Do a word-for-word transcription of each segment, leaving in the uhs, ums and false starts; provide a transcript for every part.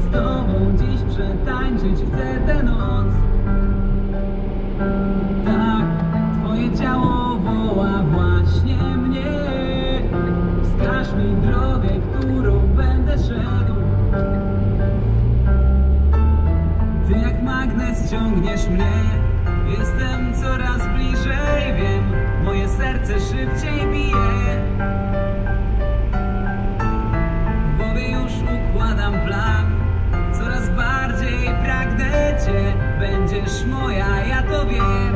z tobą dziś przetańczyć chcę tę noc. Tak, twoje ciało woła właśnie mnie. Wskaż mi drogę, którą będę szedł. Ty jak magnes ciągniesz mnie. Jestem coraz bliżej, wiem, moje serce szybciej bije. W głowie już układam plan, coraz bardziej pragnę cię. Będziesz moja, ja to wiem.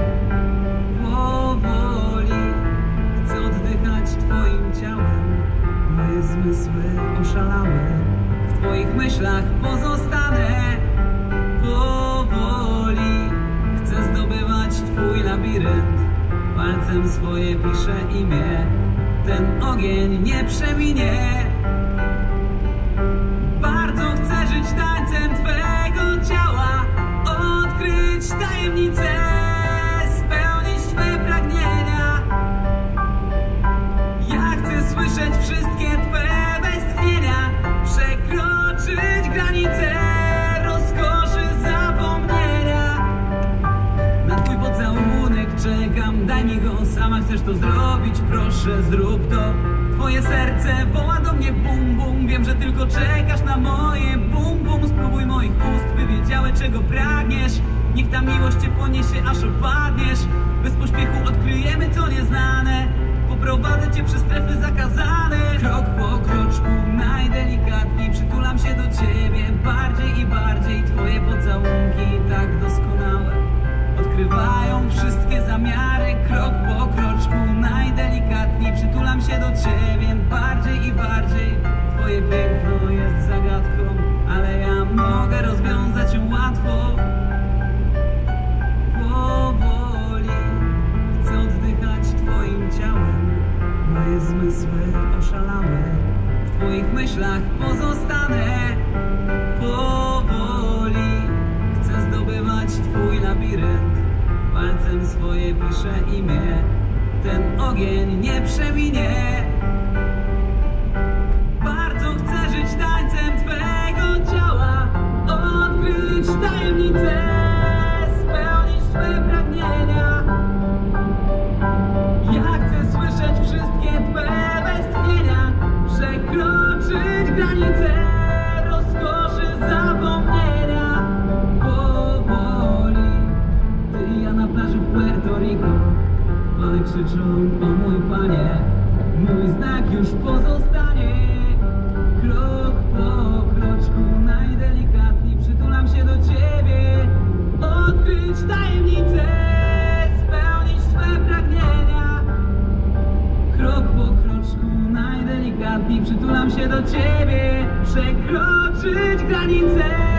Powoli chcę oddychać twoim ciałem. Moje zmysły oszalałe, w twoich myślach pozostanę. Powoli chcę zdobywać twój labirynt. Palcem swoje piszę imię. Ten ogień nie przeminie. Bardzo chcę żyć tańcem twego ciała. Odkryć tajemnicę, spełnić twe pragnienia. Ja chcę słyszeć wszystkie twe westchnienia. Przekroczyć granice rozkoszy zapomnienia. Na twój pocałunek czekam, daj mi go, sama chcesz to zrobić, proszę zrób to. Twoje serce woła do mnie bum bum, wiem, że tylko czekasz na moje bum bum. Spróbuj moich ust, by wiedziały czego pragniesz. Niech ta miłość cię poniesie, aż opadniesz. Bez pośpiechu odkryjemy co nieznane. Poprowadzę cię przez strefy zakazane. Krok po kroczku, najdelikatniej przytulam się do ciebie. Bardziej i bardziej twoje pocałunki tak doskonałe odkrywają wszystkie zamiary. Krok po kroczku, najdelikatniej przytulam się do ciebie. Bardziej i bardziej twoje piękno jest zagadką, ale ja mogę rozwiązać ją łatwo. Powoli chcę oddychać twoim ciałem. Moje zmysły oszalałe, w twoich myślach pozostanę. Powoli chcę zdobywać twój labirynt. Palcem swoje piszę imię. Ten ogień nie przeminie. Bardzo chcę żyć tańcem twego ciała. Odkryć tajemnicę, spełnić twe pragnienia. Ja chcę słyszeć wszystkie twe westchnienia. Przekroczyć granice rozkoszy zapomnienia. Powoli ty i ja na plaży w Puerto Rico. Fale krzyczą o mój panie. Mój znak już pozostanie. Krok po kroczku, najdelikatniej przytulam się do ciebie. Odkryć tajemnicę, spełnić twe pragnienia. Krok po kroczku, najdelikatniej przytulam się do ciebie. Przekroczyć granice